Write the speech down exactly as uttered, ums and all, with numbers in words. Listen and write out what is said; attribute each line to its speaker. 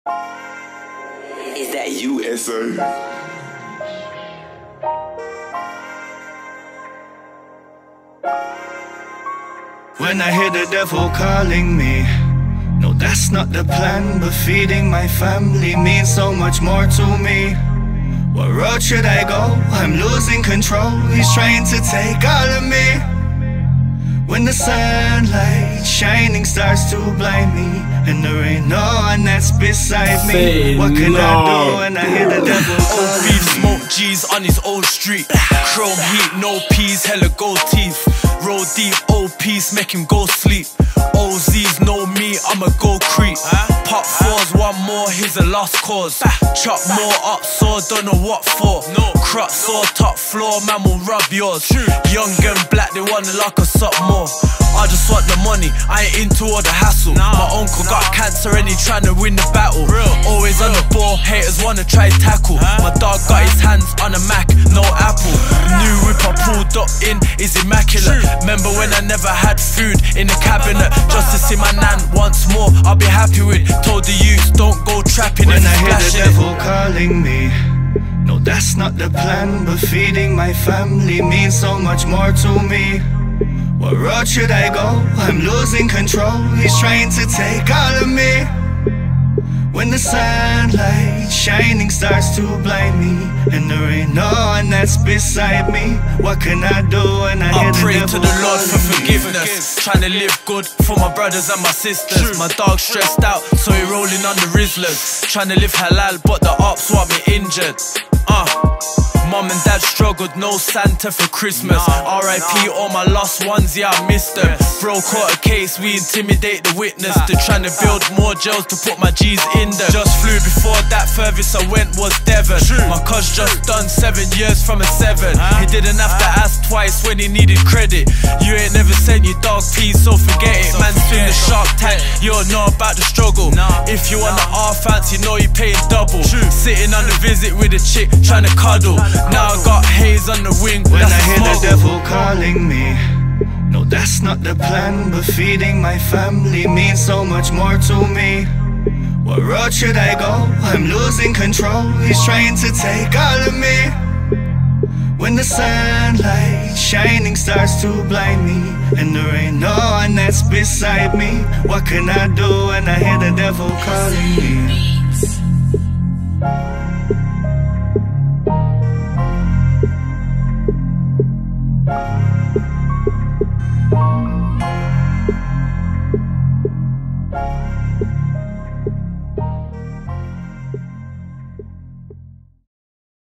Speaker 1: Is that you, S A?
Speaker 2: When I hear the devil calling me, no, that's not the plan, but feeding my family means so much more to me. What road should I go? I'm losing control. He's trying to take all of me. When the sunlight shining starts to blind me, and there ain't no one that's beside me.
Speaker 3: Say
Speaker 2: what can
Speaker 3: no.
Speaker 2: I do when I hear the devil
Speaker 4: Old
Speaker 2: calling
Speaker 4: beef,
Speaker 2: me?
Speaker 4: smoke G's on his old street. Chrome heat, no peas, hella gold teeth. Roll deep, old piece, make him go sleep. O Z's know me, I'ma go creep. Pop fours, one more, here's a lost cause. Chop more up, so don't know what for. No crop, so top floor, man will rub yours. Young and black, they wanna lock us up more. I just want the money, I ain't into all the hassle. My uncle got cancer and he tryna win the battle. Always on the ball, haters wanna try tackle. My dog got his hands on a Mac, no Apple. New whip I pulled up in is immaculate. Remember when I never had food in the cabinet? Just to see my nan once more, I'll be happy with. Told the youth, don't go trapping.
Speaker 2: When I hear the devil calling me, no, that's not the plan, but feeding my family means so much more to me. What road should I go? I'm losing control. He's trying to take all of me. When the sunlight shining starts to blind me, and there ain't no one that's beside me. What can I do when I hear
Speaker 4: I
Speaker 2: the
Speaker 4: pray
Speaker 2: devil
Speaker 4: to the Lord for
Speaker 2: calling me?
Speaker 4: forgiveness. Trying to live good for my brothers and my sisters. My dog stressed out, so he rolling on the Rizzlers. Trying to live halal, but the ops want me injured. Uh Mom and dad struggled, no Santa for Christmas. R I P all my lost ones, yeah I missed them. Bro caught a case, we intimidate the witness. They're trying to build more jails to put my G's in them. Just flew before that, furthest I went was Devon. My cuz just done seven years from a seven. He didn't have to ask twice when he needed credit. You ain't never sent your dog peas, so forget it. Man spin the shark tank, you don't know about the struggle. If you want the R-Fans, you know you paying double. Sitting on a visit with a chick, trying to cuddle. Now I got haze on the wing.
Speaker 2: When I hear the devil calling me, no, that's not the plan, but feeding my family means so much more to me. What road should I go? I'm losing control. He's trying to take all of me. When the sunlight shining starts to blind me, and there ain't no one that's beside me. What can I do when I hear the devil calling me? We'll be right back.